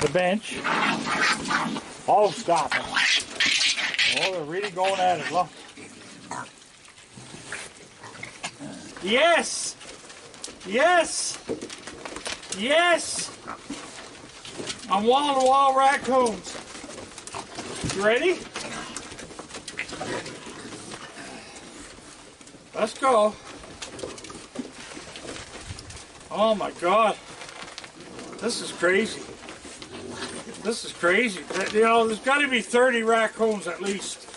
the bench. Oh, stop it. Oh, they're really going at it. Look. Yes! Yes! Yes! I'm wall-to-wall raccoons. You ready? Let's go. Oh my God. This is crazy. This is crazy. You know, there's got to be 30 raccoons at least.